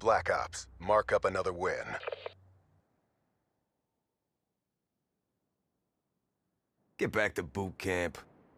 Black Ops. Mark up another win. Get back to boot camp.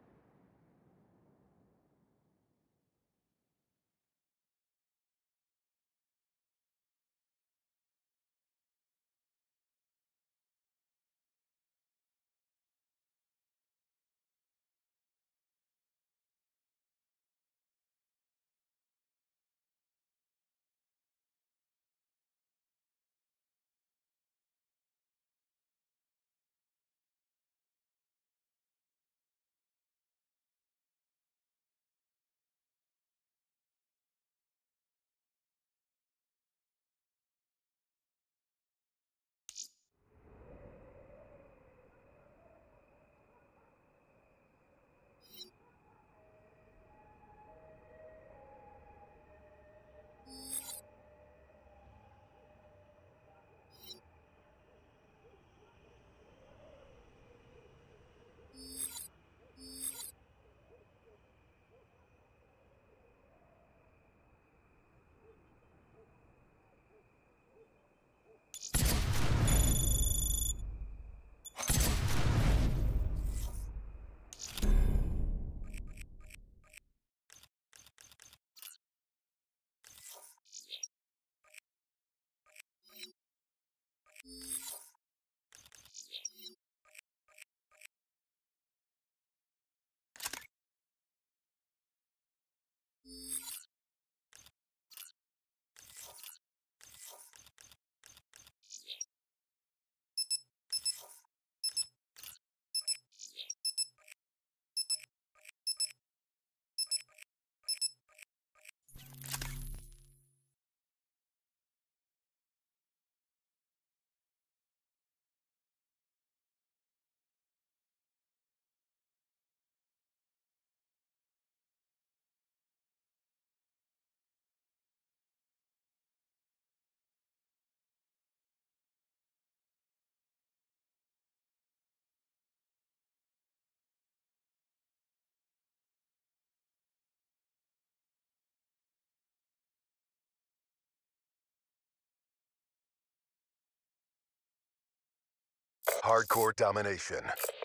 Hardcore domination.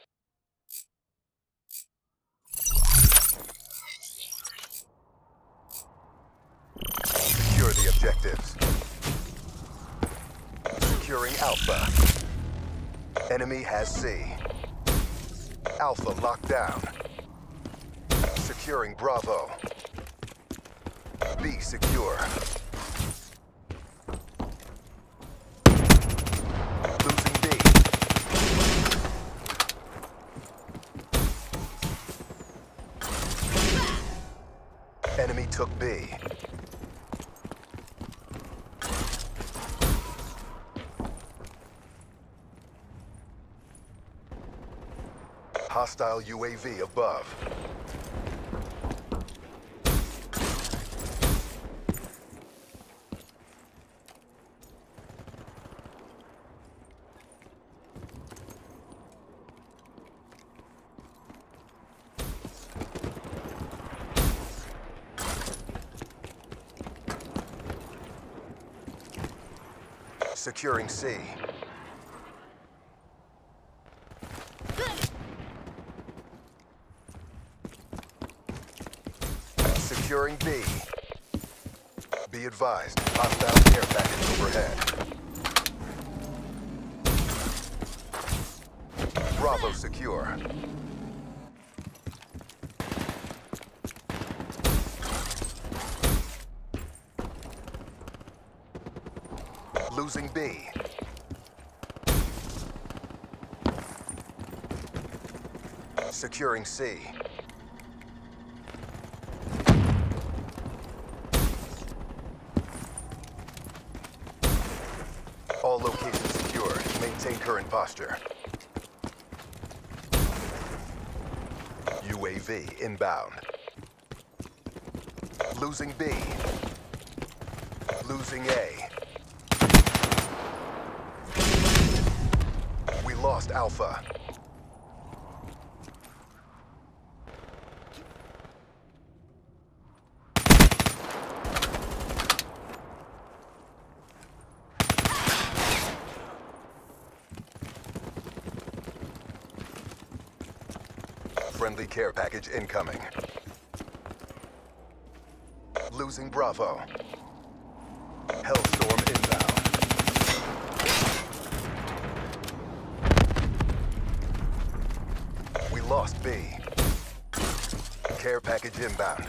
Secure the objectives. Securing Alpha. Enemy has C. Alpha locked down. Securing Bravo. B secure. Losing B. Enemy took B. Hostile UAV above. Securing C. Securing B. Be advised, hostile care package overhead. Bravo secure. Losing B. Securing C. All locations secured. Maintain current posture. UAV inbound. Losing B. Losing A. We lost Alpha. Friendly care package incoming. Losing Bravo. Hellstorm inbound. We lost B. Care package inbound.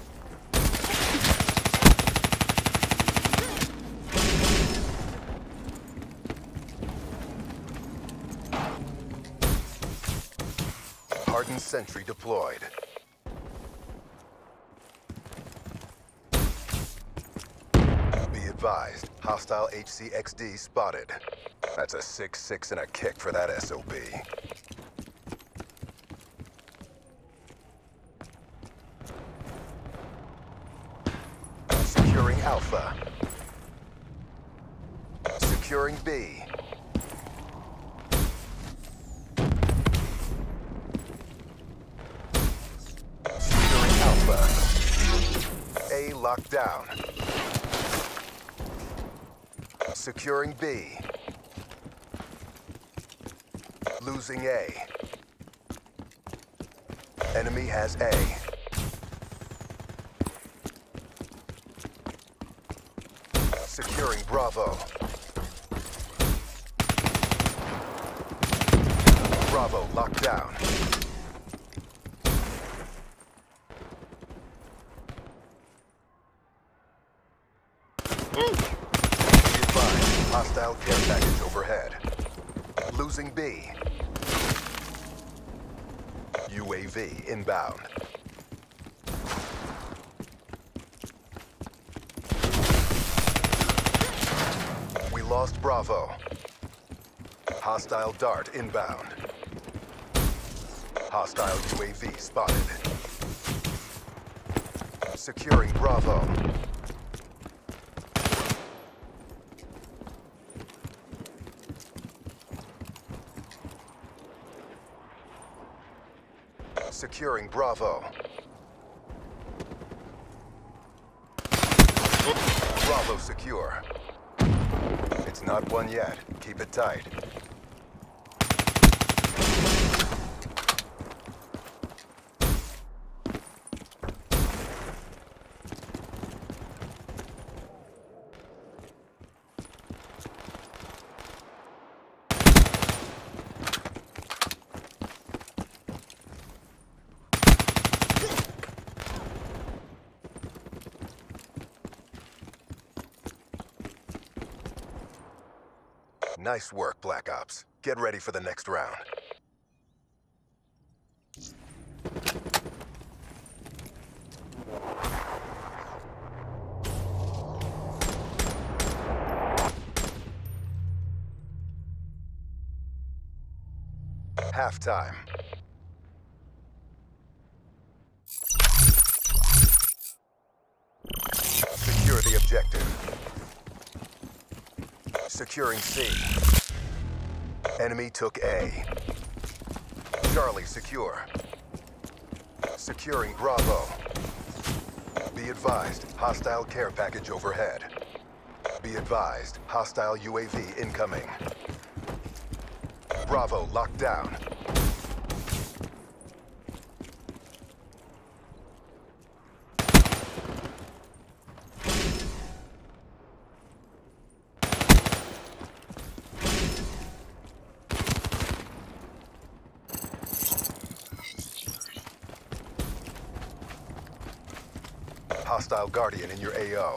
Hardened sentry deployed. Be advised, hostile HCXD spotted. That's a 6-6 and a kick for that SOB. Securing Alpha. Securing B. Securing Alpha. A locked down. Securing B. Losing A. Enemy has A. Securing Bravo. Bravo locked down. Be advised, hostile care package overhead. Losing B. UAV inbound. We lost Bravo. Hostile dart inbound. Hostile UAV spotted. Securing Bravo. Securing Bravo. Bravo secure. It's not won yet. Keep it tight. Nice work, Black Ops. Get ready for the next round. Halftime. Secure the objective. Securing C. Enemy took A. Charlie secure. Securing Bravo. Be advised, hostile care package overhead. Be advised, hostile UAV incoming. Bravo locked down. Hostile Guardian in your AO.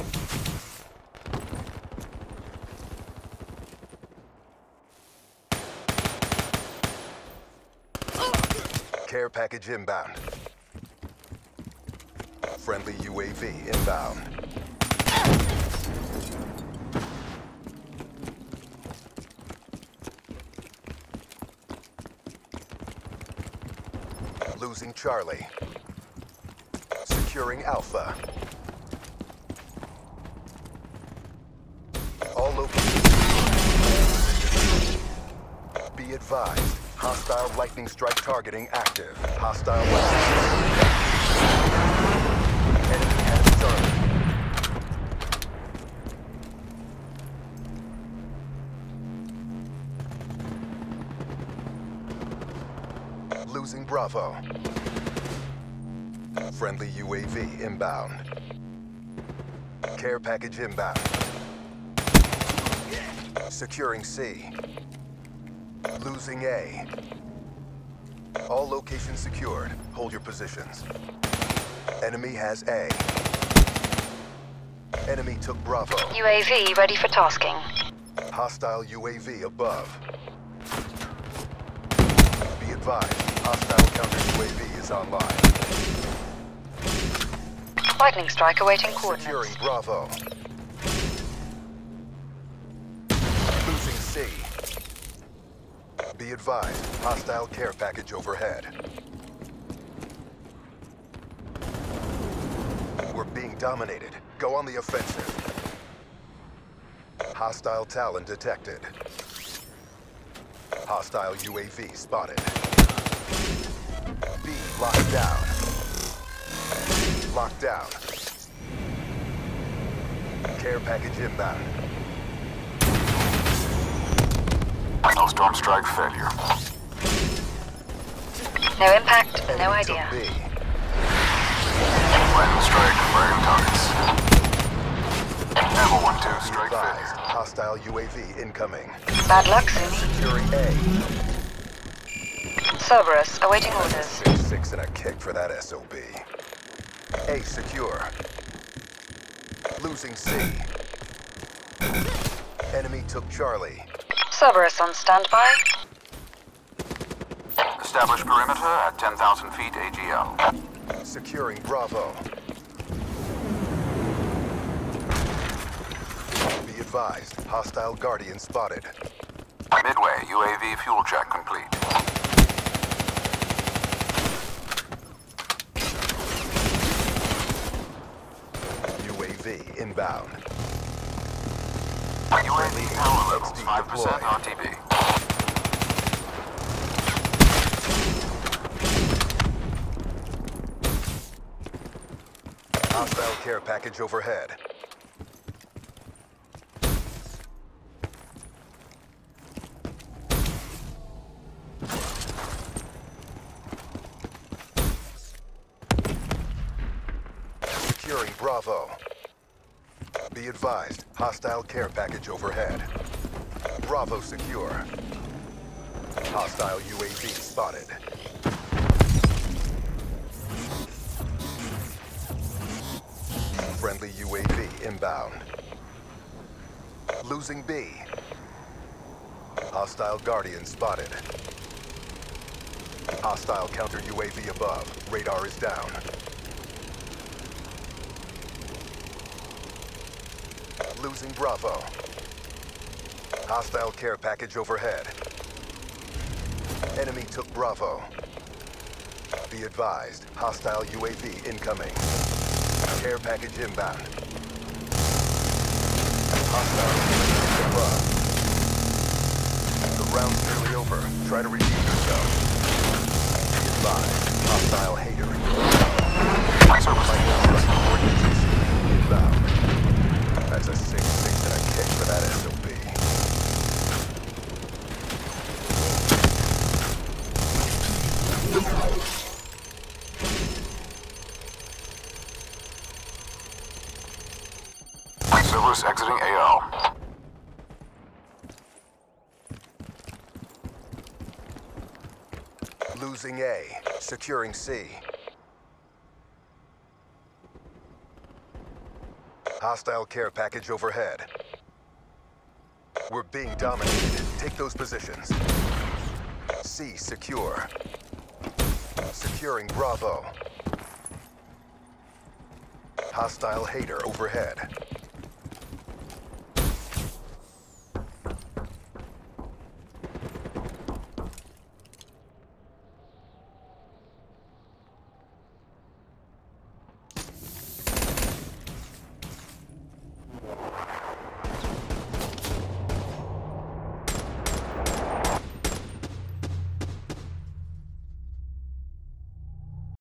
Care package inbound. Friendly UAV inbound. Losing Charlie. Securing Alpha. All locations. Be advised. Hostile lightning strike targeting active. Hostile lightning strike. Enemy has Charlie. Losing Bravo. Friendly UAV inbound. Care package inbound. Securing C. Losing A. All locations secured. Hold your positions. Enemy has A. Enemy took Bravo. UAV ready for tasking. Hostile UAV above. Be advised, hostile counter UAV is online. Lightning strike awaiting coordinates. Securing Bravo. Losing C. Be advised, hostile care package overhead. We're being dominated. Go on the offensive. Hostile Talon detected. Hostile UAV spotted. B locked down. Locked down. Care package inbound. Storm strike failure. No impact, no Enemy idea. took B. Lightning strike firing targets. Level 1-2 strike Advised, failure. hostile UAV incoming. Bad luck, Sumi. Securing A. Cerberus awaiting orders. 6-6 and a kick for that SOB. A secure. Losing C. Enemy took Charlie. Cerberus on standby. Establish perimeter at 10,000 feet AGL. Securing Bravo. Be advised, hostile Guardian spotted. Midway, UAV fuel check complete. UAV inbound. UAV power levels XD 5% deployed. RTB. Hostile care package overhead. Securing Bravo. Be advised, hostile care package overhead. Bravo secure. Hostile UAV spotted. Friendly UAV inbound. Losing B. Hostile Guardian spotted. Hostile counter UAV above. Radar is down. Losing Bravo. Hostile care package overhead. Enemy took Bravo. Be advised, hostile UAV incoming. Care package inbound. Hostile UAV above. The round's nearly over. Try to redeem yourself. Be advised, hostile hater. Inbound. That's a 6-6 and a kick for that SOB. Cerberus exiting AO. Losing A. Securing C. Hostile care package overhead. We're being dominated. Take those positions. C secure. Securing Bravo. Hostile hater overhead.